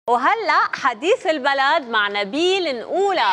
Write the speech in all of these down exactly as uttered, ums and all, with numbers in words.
وهلا حديث البلد مع نبيل نقولة.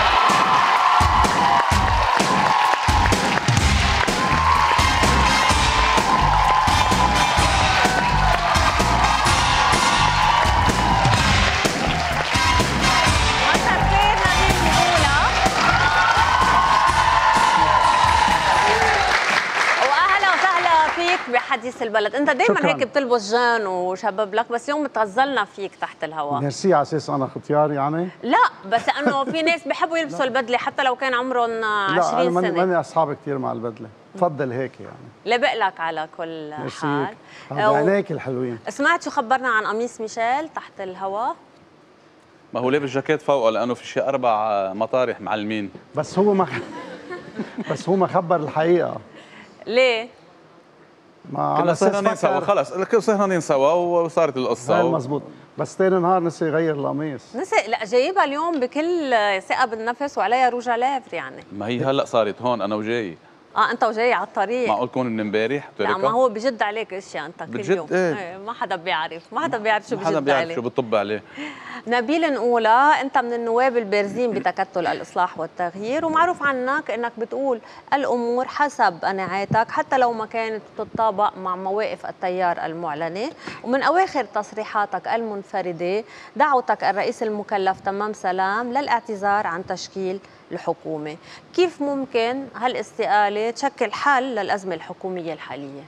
بحديث البلد، انت دائما هيك بتلبس جان وشباب لك، بس يوم تغزلنا فيك تحت الهواء. ميرسي. على اساس انا ختيار يعني؟ لا، بس لانه في ناس بحبوا يلبسوا البدله حتى لو كان عمرهم عشرين سنه. لا، ماني اصحاب كثير مع البدله، بفضل هيك يعني. لبق لك على كل حال. عينيك الحلوين. سمعت شو خبرنا عن قميص ميشيل تحت الهواء؟ ما هو لابس جاكيت فوقه لانه في شي اربع مطارح معلمين. بس هو ما بس هو ما خبر الحقيقه. ليه؟ ما على سهرانين سوا، خلص سهرانين سوا وصارت القصه. هاي مزبوط، بس ثاني نهار نسي يغير القميص. نسي؟ لا، جايبها اليوم بكل ثقه بالنفس وعليها روج لافر يعني. ما هي هلا صارت هون انا وجاي. اه انت وجاي على الطريق. معقول كون من امبارح؟ لا، ما هو بجد عليك اشياء انت كل بجد يوم. ايه؟ ايه، ما حدا بيعرف، ما حدا بيعرف شو بجد عليه، ما حدا بيعرف شو بتطب عليه. نبيل نقولة، انت من النواب البارزين بتكتل الاصلاح والتغيير، ومعروف عنك انك بتقول الامور حسب قناعاتك حتى لو ما كانت تتطابق مع مواقف التيار المعلنه، ومن اواخر تصريحاتك المنفرده دعوتك الرئيس المكلف تمام سلام للاعتذار عن تشكيل الحكومه. كيف ممكن هالاستقاله تشكل حل للازمه الحكوميه الحاليه؟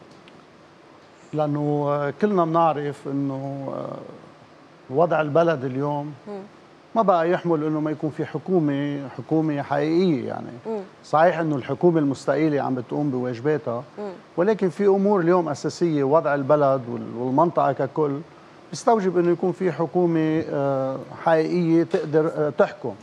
لانه كلنا بنعرف انه وضع البلد اليوم ما بقى يحمل انه ما يكون في حكومه حكومه حقيقيه يعني. صحيح انه الحكومه المستقيله عم بتقوم بواجباتها، ولكن في امور اليوم اساسيه، وضع البلد والمنطقه ككل بيستوجب انه يكون في حكومه حقيقيه تقدر تحكم.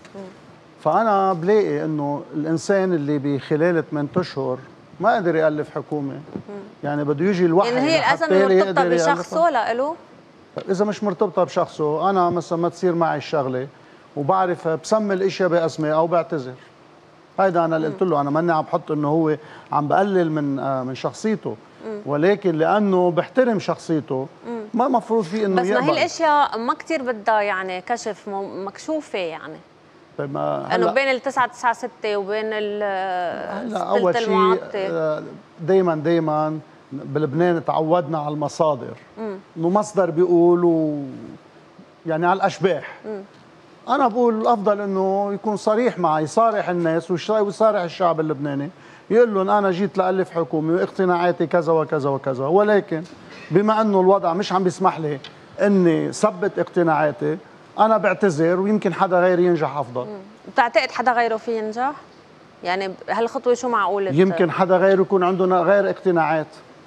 فانا بلاقي انه الانسان اللي بخلال ثمانية اشهر ما قدر يالف حكومه، يعني بده يجي الوحي. يعني هي الازمه مرتبطه بشخصه لإله؟ إذا مش مرتبطة بشخصه، أنا مثلا ما تصير معي الشغلة وبعرف بسمي الأشياء بأسماء أو بعتذر. هيدا أنا اللي قلت له، أنا ماني عم بحط إنه هو عم بقلل من من شخصيته، ولكن لأنه بحترم شخصيته ما مفروض فيه إنه بس يقبل. ما هي الأشياء ما كثير بدها يعني كشف مكشوفة يعني. طيب انه بين التسعة تسعة ستة وبين ال أول شيء دايما دايما بلبنان تعودنا على المصادر، انه مصدر بيقول و... يعني على الاشباح. مم. انا بقول الافضل انه يكون صريح معي، يصارح الناس ويصارح الشعب اللبناني، يقول لهم انا جيت لالف حكومه واقتناعاتي كذا وكذا وكذا، ولكن بما انه الوضع مش عم بيسمح لي اني ثبت اقتناعاتي، انا بعتذر ويمكن حدا غيري ينجح افضل. بتعتقد حدا غيره فيه ينجح؟ يعني هالخطوه شو معقوله؟ يمكن حدا غيره يكون عنده غير اقتناعات.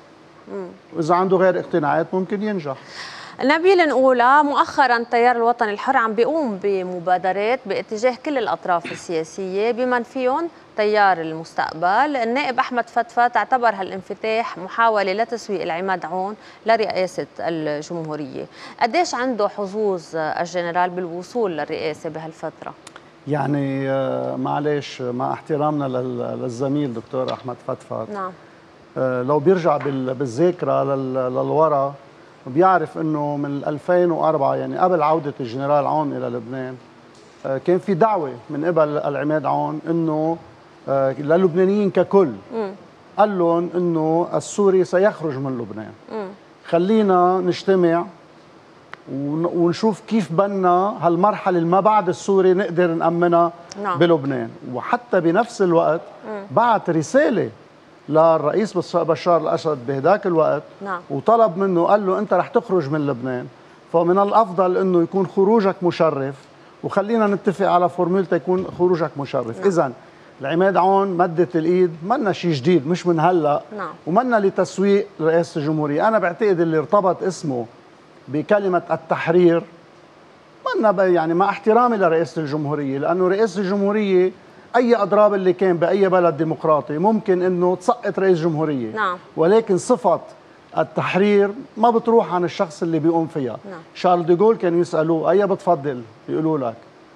وإذا عنده غير اقتناعات ممكن ينجح. نبيل نقولة، مؤخرا التيار الوطني الحر عم بيقوم بمبادرات باتجاه كل الأطراف السياسية بمن فيهم تيار المستقبل. النائب أحمد فتفت اعتبر هالانفتاح محاولة لتسويق العماد عون لرئاسة الجمهورية. قديش عنده حظوظ الجنرال بالوصول للرئاسة بهالفترة؟ يعني معلش مع احترامنا للزميل دكتور أحمد فتفت، نعم، لو بيرجع بالذاكره للورا بيعرف انه من ألفين وأربعة يعني قبل عوده الجنرال عون الى لبنان كان في دعوه من قبل العماد عون انه للبنانيين ككل، قال لهم انه السوري سيخرج من لبنان، خلينا نجتمع ونشوف كيف بدنا هالمرحله اللي ما بعد السوري نقدر نامنها بلبنان. وحتى بنفس الوقت بعت رساله للرئيس بشار الأسد بهداك الوقت، نعم، وطلب منه، قال له أنت رح تخرج من لبنان، فمن الأفضل أنه يكون خروجك مشرف، وخلينا نتفق على فورمولة يكون خروجك مشرف. نعم. إذن العماد عون مدت الإيد، منا شيء جديد، مش من هلأ، نعم، ومنا لتسويق رئاسة الجمهورية. أنا بعتقد اللي ارتبط اسمه بكلمة التحرير منا يعني، مع احترامي لرئاسة الجمهورية، لأنه رئاسة الجمهورية أي أضراب اللي كان بأي بلد ديمقراطي ممكن إنه تسقط رئيس جمهورية، نعم، ولكن صفة التحرير ما بتروح عن الشخص اللي بيقوم فيها. نعم. شارل ديغول كانوا يسألوه أي بتفضل؟ يقولوا لك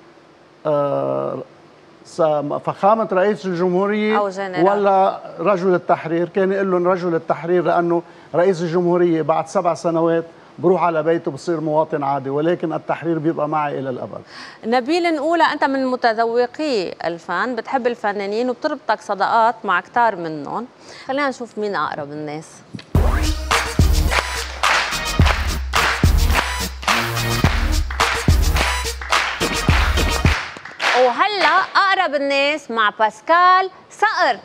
آه فخامة رئيس الجمهورية ولا رجل التحرير؟ كان يقول لهم رجل التحرير، لأنه رئيس الجمهورية بعد سبع سنوات بروح على بيته بصير مواطن عادي، ولكن التحرير بيبقى معي الى الابد. نبيل نقولة، انت من متذوقي الفن، بتحب الفنانين وبتربطك صداقات مع كتار منهم، خلينا نشوف مين اقرب الناس. وهلا اقرب الناس مع باسكال صقر.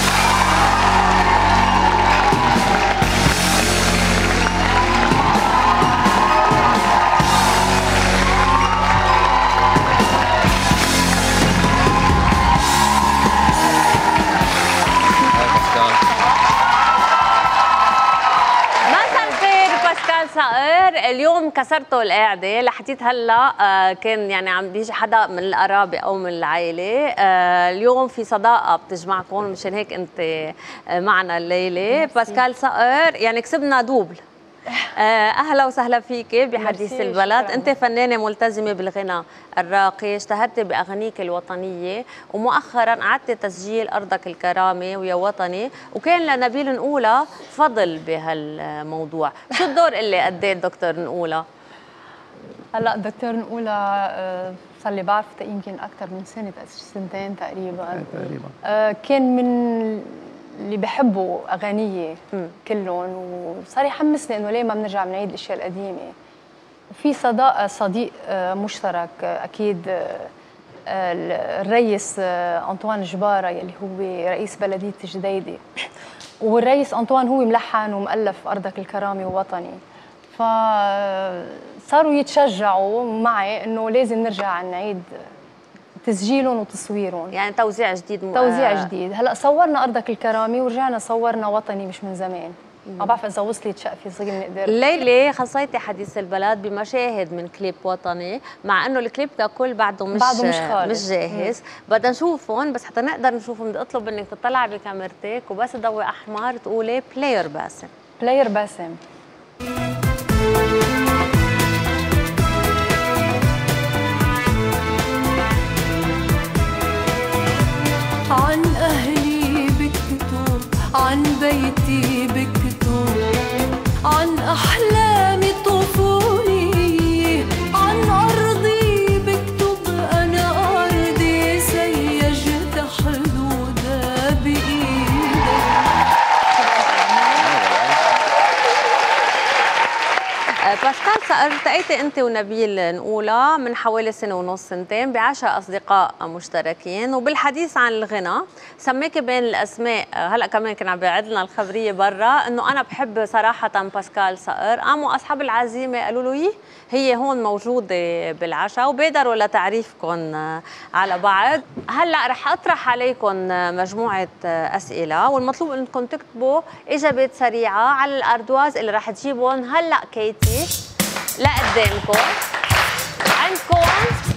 صقر، اليوم كسرتوا القاعده، لحديت هلا آه كان يعني عم بيجي حدا من القرابه او من العائله، آه اليوم في صداقه بتجمعكم، مشان هيك انت آه معنا الليله. باسكال صقر يعني كسبنا دوبل. آه اهلا وسهلا فيك بحديث البلد. انت فنانه ملتزمه بالغنى الراقي، اشتهرتي باغانيك الوطنيه، ومؤخرا قعدت تسجيل ارضك الكرامه ويا وطني، وكان لنبيل نقولة فضل بهالموضوع. شو الدور اللي قديه دكتور نقولة؟ هلا دكتور نقولة صار لي بعرفه يمكن اكثر من سنه، سنتين تقريبا تقريبا. آه كان من اللي بحبوا اغانيه كلهم، وصار يحمسني انه ليه ما بنرجع بنعيد الاشياء القديمه. وفي صداقه صديق مشترك اكيد، الرئيس انطوان جباره يلي هو رئيس بلديه جديده، والرئيس انطوان هو ملحن ومؤلف ارضك الكرامه ووطني، فصاروا يتشجعوا معي انه لازم نرجع نعيد تسجيلهم وتصويرهم، يعني توزيع جديد. م... توزيع جديد. هلا صورنا ارضك الكرامه ورجعنا صورنا وطني مش من زمان. ما بعرف اذا وصلت شقفي صغير بنقدر. الليله خصيتي حديث البلد بمشاهد من كليب وطني، مع انه الكليب ككل بعده مش بعده مش, مش جاهز، بدنا نشوفهم، بس حتى نقدر نشوفهم بدي اطلب منك تطلعي بكاميرتك وبس تضوي احمر تقولي بلاير باسم. بلاير باسم. عن أهلي بكتب، عن بيتي بكتب، عن أحلامي الطفولية، عن أرضي بكتب، أنا أرضي سيجت حدودها بإيدي. باسكال صقر، التقيتي انت ونبيل نقولة من حوالي سنه ونص سنتين بعشاء اصدقاء مشتركين، وبالحديث عن الغنى سميكي بين الاسماء. هلا كمان كان عم بيعد لنا الخبريه برا انه انا بحب صراحه باسكال صقر، قاموا اصحاب العزيمه قالوا له يي هي هون موجوده بالعشاء، وبادروا لتعريفكم على بعض. هلا رح اطرح عليكم مجموعه اسئله، والمطلوب انكم تكتبوا اجابات سريعه على الاردواز اللي رح تجيبهم هلا كيتي لقدامكم. عندكم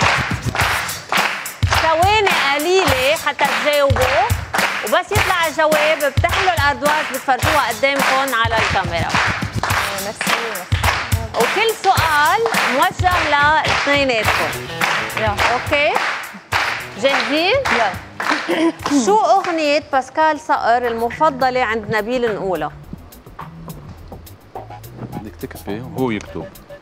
ثواني قليله حتى تجاوبوا، وبس يطلع الجواب بتحلوا الاردواز بتفرجوها قدامكم على الكاميرا. ميرسي. وكل سؤال موجه لاثنيناتكم. يلا اوكي جاهزين؟ يلا. شو اغنيه باسكال صقر المفضله عند نبيل نقولة؟ بدك تكتبي وهو يكتب.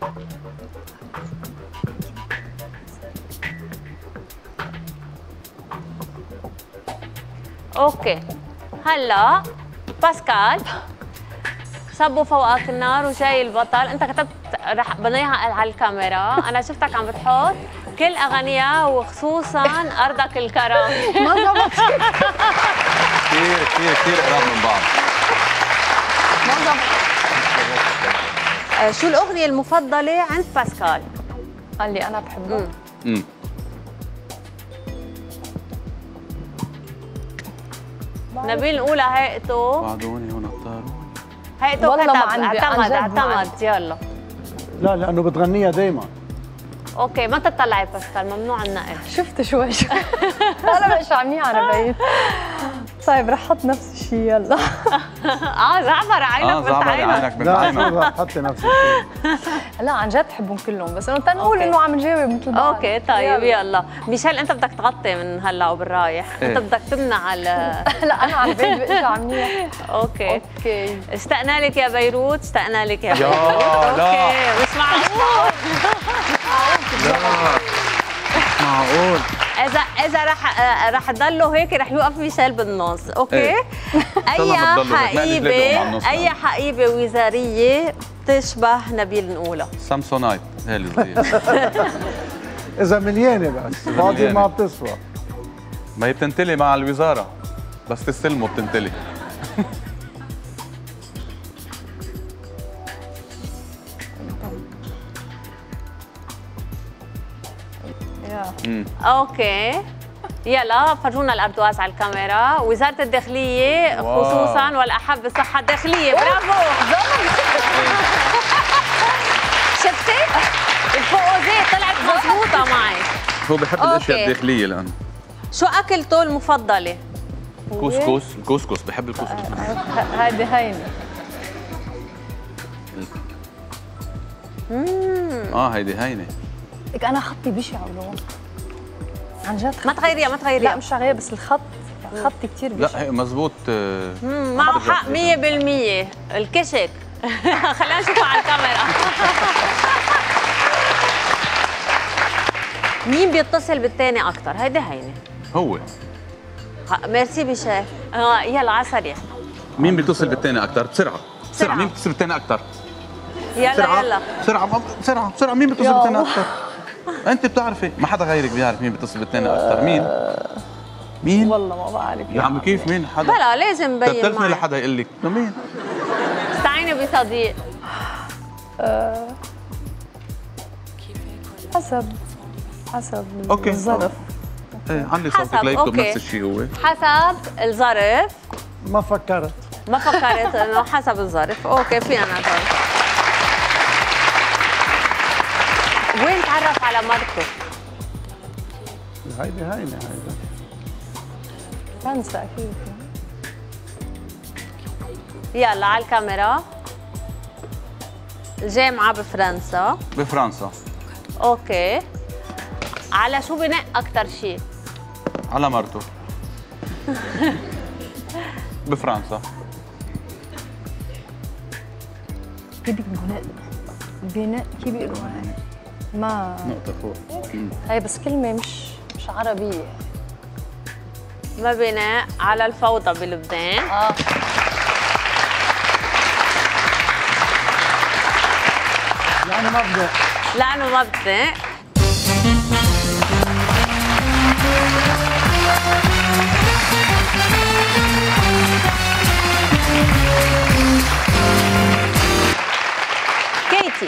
اوكي هلا باسكال صبوا فوقك النار وجاي البطل. انت كتبت رح بنيها على الكاميرا، انا شفتك عم بتحط كل اغانيها وخصوصا ارضك الكرامه. ما ضبط. كثير كثير كثير قراب من بعض. ما ضبط. شو الاغنيه المفضله عند باسكال؟ قال لي انا بحبه. امم نبيل نقولة هيئته وعدوني ونطروني. هيئته والله ما كتب. عندي. اعتمد عن جد ما اعتمد يلا. لا لانه بتغنيها دائما. اوكي ما تطلعي باسكال، ممنوع النقل. شفت شوي شوي. انا مش عاملين على بعيد. طيب رح احط نفس الشيء يلا. اه زعبر عينك اه بنت زعبر عينك. عينك بنت لا عينك. شو رح حطي نفس الشيء. لا عن جد بحبهم كلهم، بس انه تنقول أوكي. انه عم نجاوب مثل بعض. اوكي طيب يلا, يلا. ميشيل انت بدك تغطي من هلا وبالرايح، إيه. انت بدك تمنع ال لا انا عم بالي برجع منيح. اوكي اوكي اشتقنا لك يا بيروت، اشتقنا لك يا يا بيروت. لا. اوكي مش معقول. لا معقول. اذا اذا رح آه، رح تضلوا هيك رح يوقف ميشيل بالنص، اوكي؟ إيه. اي طبعاً بتضلوا هيك، ما عندي بلاد حقيبه مع النص. اي حقيبه وزاريه بتشبه نبيل نقولها؟ سامسونايت هي اللي صغيرة. اذا مليانه بس فاضيه مليانة. ما بتسوى. ما هي بتنتلي مع الوزارة، بس تستلموا بتنتلي. يا امم اوكي يلا فرجونا الاردواز على الكاميرا. وزاره الداخليه واو. خصوصا والاحب بالصحه الداخليه. برافو. شفتي الفوقوزيه طلعت مضبوطه معي. هو بحب أوكي. الاشياء الداخلية لأنه شو اكلته المفضله؟ كوسكوس، الكوسكوس بحب الكوسكوس. هيدي هينه. اه هيدي هينة. لك انا خطي بشع ولو عن جد ما تغيريها ما تغيريها. لا مش غير، بس الخط خطي كثير بشع. لا هي مزبوط. آه، مم، معه حق مية بالمية. الكشك. خلينا نشوفها على الكاميرا. مين بيتصل بالتاني اكثر؟ هيدي هينه. هو ها، ميرسي بشاف. اه يلا على السريع. مين بيتصل بالتاني أكثر؟ بسرعة بسرعة، مين بيتصل بالتاني أكثر؟ يلا بسرعة يلا. بسرعة بسرعة بسرعة، مين بيتصل بالتاني أكثر؟ أنت بتعرفي، ما حدا غيرك بيعرف مين بيتصل بالتاني أكثر، مين؟ مين؟ والله ما بعرف يا عم كيف مين حدا؟ بلا لازم نبين تلفني معي. لحدا يقول لك مين؟ استعيني بصديق. أه حسب حسب أوكي. الظرف. ايه علي حسب، صوتك ليكتب أوكي. نفس الشيء هو. حسب الظرف. ما فكرت. ما فكرت انه حسب الظرف. اوكي فينا نعتبر. وين تعرف على مرته؟ هيدي هينه هيدي. فرنسا اكيد. يلا على الكاميرا. الجامعة بفرنسا. بفرنسا. اوكي. على شو بناء أكثر شيء؟ على مرته. بفرنسا. كيف بناء بناء كيف بيقولوا هاي؟ ما نقطة فوق. هي بس كلمة مش مش عربية. ما بناء على الفوضى بلبنان. اه يعني مبدأ. لأنه مبدأ. كيتي.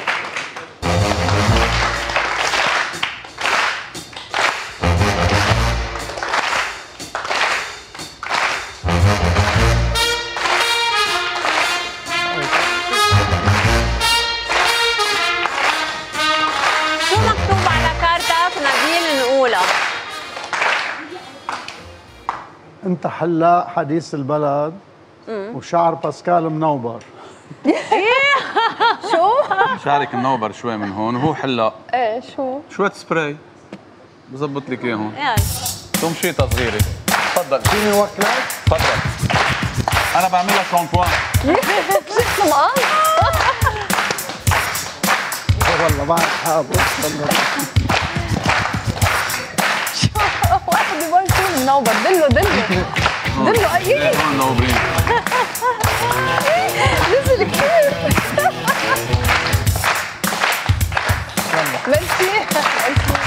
شو مكتوب على كارتك نبيل نقولها؟ انت حلاق حديث البلد وشعر باسكال منوبر. شو؟ شعرك منوبر شوي من هون وهو حلاق. ايه شو؟ شوية سبراي بظبط لك اياه هون. يلا. تمشيطة صغيرة. تفضل فيني وكلك؟ تفضل. أنا بعمل لك شامبوان. طلقان؟ والله بعرف حابب. واحد يبغى شو منوبر، دله دله دله اي هون منوبرين. نزل كثير. ميرسي ميرسي